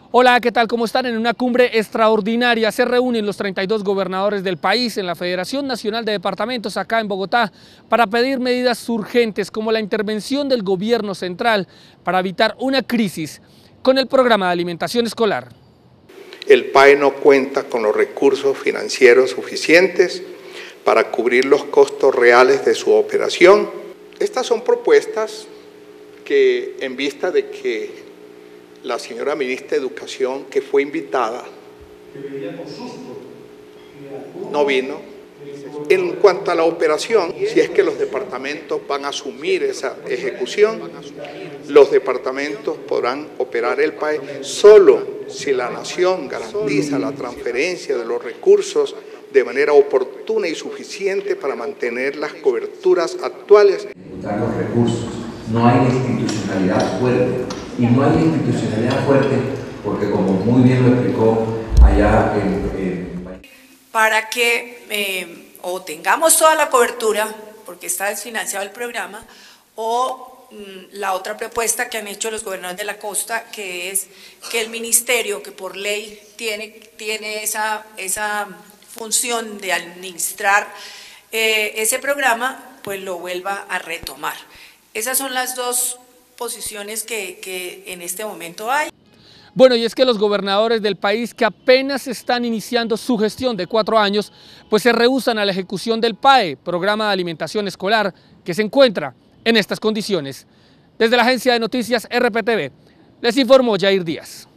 Hola, ¿qué tal? ¿Cómo están? En una cumbre extraordinaria se reúnen los 32 gobernadores del país en la Federación Nacional de Departamentos acá en Bogotá para pedir medidas urgentes como la intervención del gobierno central para evitar una crisis con el programa de alimentación escolar. El PAE no cuenta con los recursos financieros suficientes para cubrir los costos reales de su operación. Estas son propuestas que, en vista de que la señora ministra de Educación, que fue invitada, no vino. En cuanto a la operación, si es que los departamentos van a asumir esa ejecución, los departamentos podrán operar el PAE solo si la nación garantiza la transferencia de los recursos de manera oportuna y suficiente para mantener las coberturas actuales. Ejecutar los recursos. No hay institucionalidad fuerte. Y no hay institucionalidad fuerte porque, como muy bien lo explicó allá para que o tengamos toda la cobertura, porque está desfinanciado el programa, o la otra propuesta que han hecho los gobernadores de la costa, que es que el ministerio, que por ley tiene esa función de administrar ese programa, pues lo vuelva a retomar. Esas son las dos posiciones que en este momento hay. Bueno, y es que los gobernadores del país que apenas están iniciando su gestión de 4 años, pues se rehúsan a la ejecución del PAE, Programa de Alimentación Escolar, que se encuentra en estas condiciones. Desde la agencia de noticias RPTV, les informó Jair Díaz.